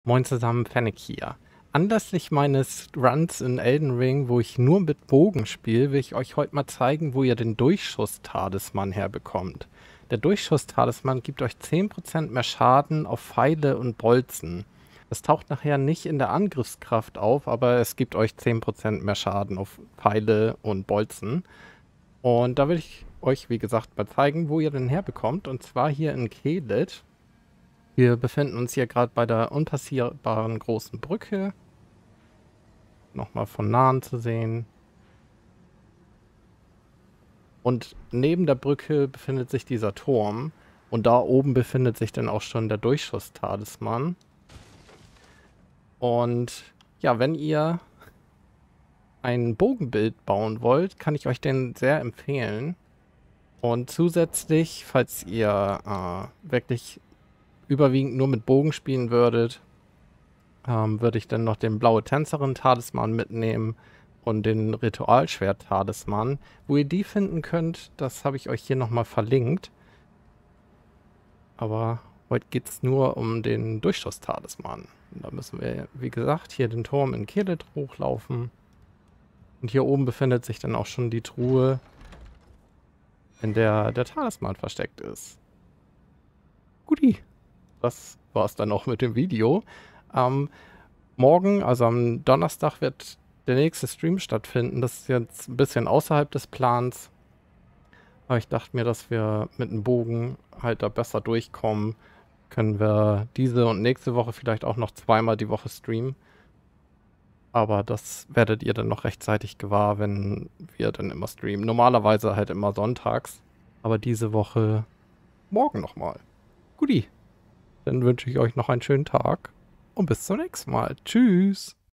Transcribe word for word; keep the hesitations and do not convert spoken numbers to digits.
Moin zusammen, Fennec hier. Anlässlich meines Runs in Elden Ring, wo ich nur mit Bogen spiele, will ich euch heute mal zeigen, wo ihr den Durchschuss-Talisman herbekommt. Der Durchschuss-Talisman gibt euch zehn Prozent mehr Schaden auf Pfeile und Bolzen. Das taucht nachher nicht in der Angriffskraft auf, aber es gibt euch zehn Prozent mehr Schaden auf Pfeile und Bolzen. Und da will ich euch, wie gesagt, mal zeigen, wo ihr den herbekommt. Und zwar hier in Kelet. Wir befinden uns hier gerade bei der unpassierbaren großen Brücke. Nochmal von nahen zu sehen. Und neben der Brücke befindet sich dieser Turm. Und da oben befindet sich dann auch schon der Durchschuss-Talisman. Und ja, wenn ihr ein Bogenbild bauen wollt, kann ich euch den sehr empfehlen. Und zusätzlich, falls ihr äh, wirklich überwiegend nur mit Bogen spielen würdet, ähm, würde ich dann noch den blaue Tänzerin-Talisman mitnehmen und den Ritualschwert-Talisman. Wo ihr die finden könnt, das habe ich euch hier nochmal verlinkt. Aber heute geht es nur um den Durchschuss-Talisman. Da müssen wir, wie gesagt, hier den Turm in Kelet hochlaufen. Und hier oben befindet sich dann auch schon die Truhe, in der der Talisman versteckt ist. Guti. Das war es dann auch mit dem Video. Ähm, morgen, also am Donnerstag, wird der nächste Stream stattfinden. Das ist jetzt ein bisschen außerhalb des Plans. Aber ich dachte mir, dass wir mit dem Bogen halt da besser durchkommen. Können wir diese und nächste Woche vielleicht auch noch zweimal die Woche streamen. Aber das werdet ihr dann noch rechtzeitig gewahr, wenn wir dann immer streamen. Normalerweise halt immer sonntags. Aber diese Woche morgen nochmal. Guti. Dann wünsche ich euch noch einen schönen Tag und bis zum nächsten Mal. Tschüss.